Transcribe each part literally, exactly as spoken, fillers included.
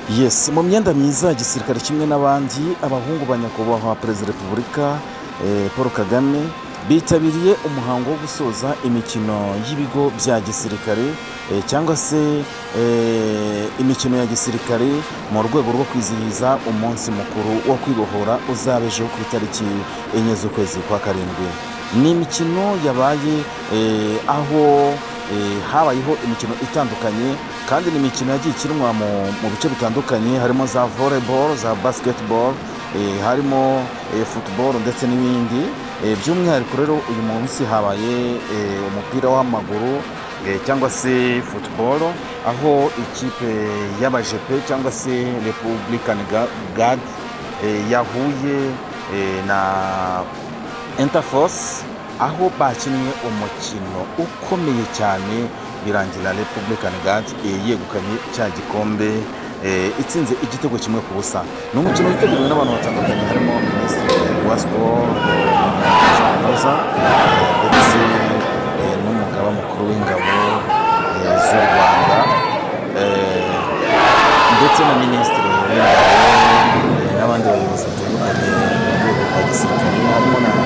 Yes, mu myenda myiza gisirikare kimwe n'abandi abahungu ba nyakubahwa Perezida wa Repubulika eh, Paul Kagame bitabiriye umuhango wo gusoza imikino y'ibigo bya gisirikare eh, cyangwa se eh, imikino ya gisirikare mu rwego rwo kwizihiza umunsi mukuru wo kwibohora uzabejeho ku itariki enye z'ukwezi kwa karindwi. Ni imikino yabaye eh, aho eh, habayeho imikino itandukanye kandi ni imikino yagiye ikinwa mu, mu bice bitandukanye harimo za volleyball, za basketball, eh, harimo eh, football ndetse n'ibindi. Eh, by'umwihariko rero uyu munsi habaye eh, umupira w'amaguru eh, cyangwa se football aho ikipe y'abajepe cyangwa se Republican Guard eh, yahuye eh, na Interforce aho bakinnye umukino ukomeye cyane birangira Republican Guard eh, yegukanye cya gikombe eh, itsinze igitego kimwe ku busa. Ni umukino witabiriwe n'abantu batandukanye harimo Minisitiri wa Sport Noza ndetse eh, n'umugaba mukuru w'ingabo eh, z'u Rwanda eh, ndetse na Minisitiri w'ingabo eh, n'abandi bayobozi batandukanye mu rwego rwa gisirikare harimo na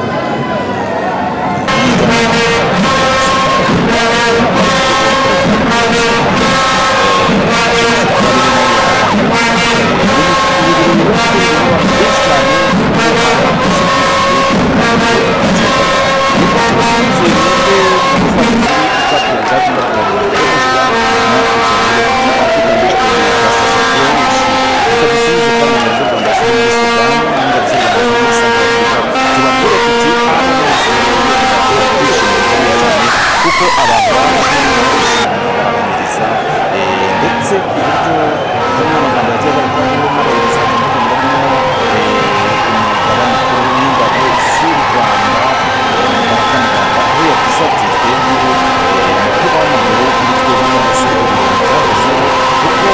kuko abantu baramiriza ndetse ibyo harimo amagambo yagiye agaragara n'abayobozi batandukanye barimo umugaba mukuru w'ingabo z'u Rwanda barakaniranga aho yagize ati twebwe umupira w'amaguru kuri twebwe n'abasore byahozeho kuko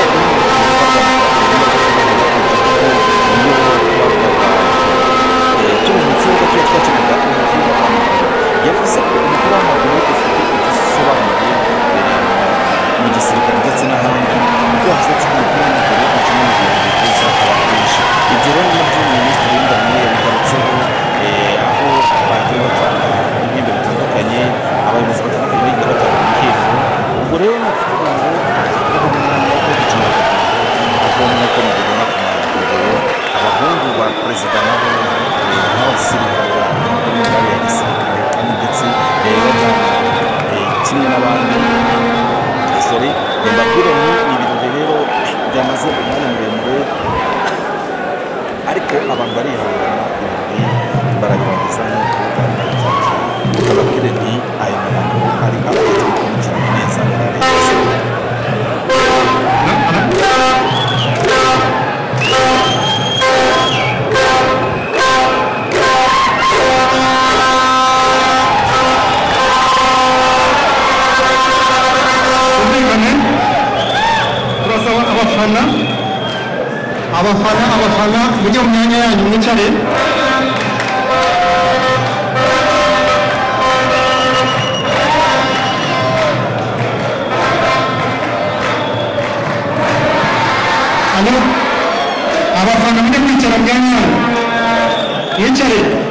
turamutse tuba twakinaga umupira w'amaguru yavuze ko umupira w'amaguru ufite igisobanuro mu gisirikare ndetse n'ahandi kuko yavuze ati umupira w'amaguru ni kimwe mu bintu bihuza abantu benshi. Ibyo rero nabyo Minisitiri w'Ingabo yabigarutseho aho bagiye batanga ibihembo bitandukanye abayobozi batandukanye bagiye batanga ibihembo. Ubwo rero ni ukuvuga ngo ubu umwanya wo gukina aho nk'uko mubibona ku mafoto abahungu ba perezida nabo n'abasirikare n'abari ya gisirikare kandi ndetse bajyana kimwe n'abandi sore mbabwire ni ibirori rero byamaze umwanya muremure ariko abantu barihangana ibirori barabirangiza nk'uko babitangiye. Ukababwire nti ayo makuru ari abagiye gukurikirana neza muri leta. abafana abafana abafana mujye mu myanya yanyu mwicare. Hano abafana mujye kwicara mu myanya yanyu mwicare.